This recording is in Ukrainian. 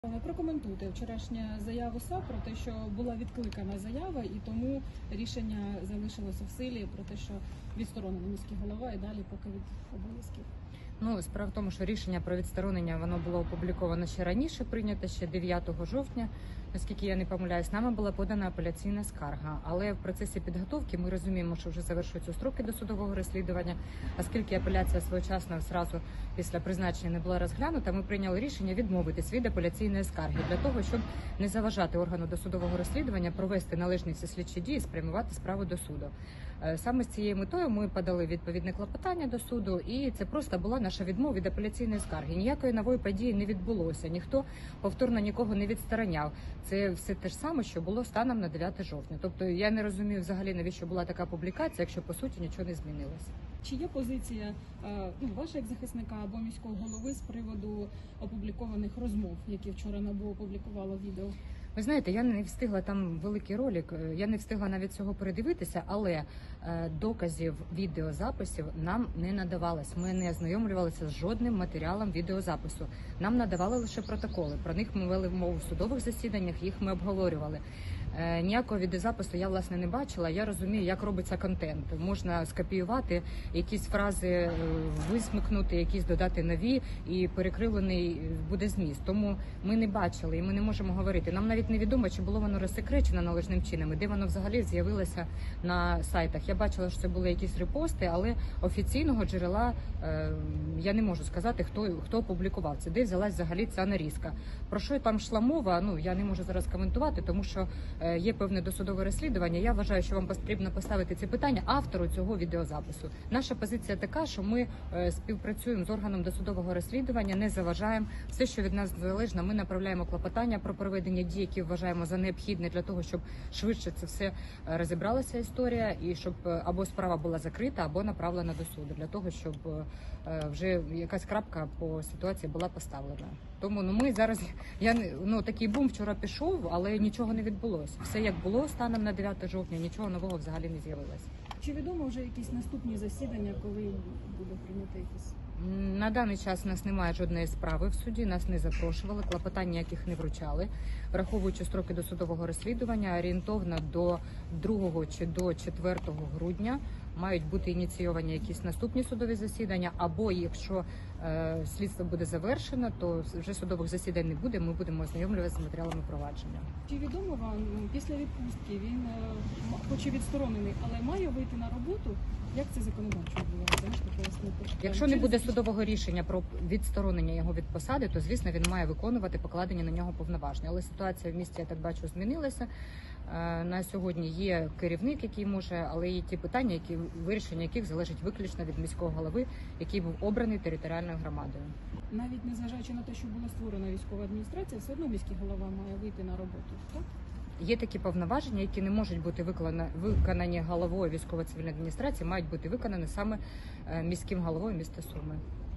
Прокоментуйте вчорашню заяву САП про те, що була відкликана заява, і тому рішення залишилося в силі про те, що відсторонений міський голова і далі поки від обов'язків. Ну, справа в тому, що рішення про відсторонення воно було опубліковано ще раніше, прийнято ще 9 жовтня. Наскільки я не помиляюсь, нами була подана апеляційна скарга. Але в процесі підготовки ми розуміємо, що вже завершуються строки досудового розслідування. Оскільки апеляція своєчасно зразу після призначення не була розглянута, ми прийняли рішення відмовитись від апеляційної скарги для того, щоб не заважати органу досудового розслідування провести належні всі слідчі дії, спрямувати справу до суду. Саме з цією метою ми подали відповідне клопотання до суду, і це просто була наша відмова від апеляційної скарги. Ніякої нової події не відбулося, ніхто повторно нікого не відстороняв. Це все те ж саме, що було станом на 9 жовтня. Тобто я не розумію взагалі, навіщо була така публікація, якщо по суті нічого не змінилося. Чи є позиція ваша як захисника або міського голови з приводу опублікованих розмов, які вчора НАБУ опублікувало відео? Ви знаєте, я не встигла там великий ролик, я не встигла навіть цього передивитися, але доказів відеозаписів нам не надавалось. Ми не ознайомлювалися з жодним матеріалом відеозапису. Нам надавали лише протоколи. Про них ми вели мову в судових засіданнях, їх ми обговорювали. Ніякого відеозапису я, власне, не бачила. Я розумію, як робиться контент. Можна скопіювати, якісь фрази висмикнути, якісь додати нові, і перекривлений буде зміст. Тому ми не бачили і ми не можемо говорити. Нам навіть невідомо, чи було воно розсекречено належним чином, і де воно взагалі з'явилося на сайтах. Я бачила, що це були якісь репости, але офіційного джерела я не можу сказати, хто опублікував це, де взялась взагалі ця нарізка. Про що там йшла мова, я не можу зараз коментувати, тому що є певне досудове розслідування. Я вважаю, що вам потрібно поставити ці питання автору цього відеозапису. Наша позиція така, що ми співпрацюємо з органом досудового розслідування, не заважаємо. Все, що від нас залежно, ми направляємо клопотання про проведення дій, які вважаємо за необхідне для того, щоб швидше це все розібралася історія, і щоб або справа була закрита, або направлена до суду, для того, щоб вже якась крапка по ситуації була поставлена. Тому ми зараз, такий бум вчора пішов, але нічого не відбулося. Все як було станом на 9 жовтня, нічого нового взагалі не з'явилося. Чи відомо вже якісь наступні засідання, коли буде прийнято якісь? На даний час у нас немає жодної справи в суді, нас не запрошували, клопотання яких не вручали. Враховуючи строки досудового розслідування, орієнтовно до 2 чи до 4 грудня мають бути ініційовані якісь наступні судові засідання, або якщо слідство буде завершено, то вже судових засідань не буде, ми будемо ознайомлюватися з матеріалами провадження. Чи відомо вам, після відпустки він, хоч і відсторонений, але має вийти на роботу? Як це законодавчо відбувається? Якщо не буде судового рішення про відсторонення його від посади, то, звісно, він має виконувати покладені на нього повноваження. Але ситуація в місті, я так бачу, змінилася. На сьогодні є керівник, який може, але є ті питання, вирішення яких залежить виключно від міського голови, який був обраний територіальною громадою. Навіть незважаючи на те, що була створена військова адміністрація, все одно міський голова має вийти на роботу, так? Є такі повноваження, які не можуть бути виконані головою військово-цивільної адміністрації, мають бути виконані саме міським головою міста Суми.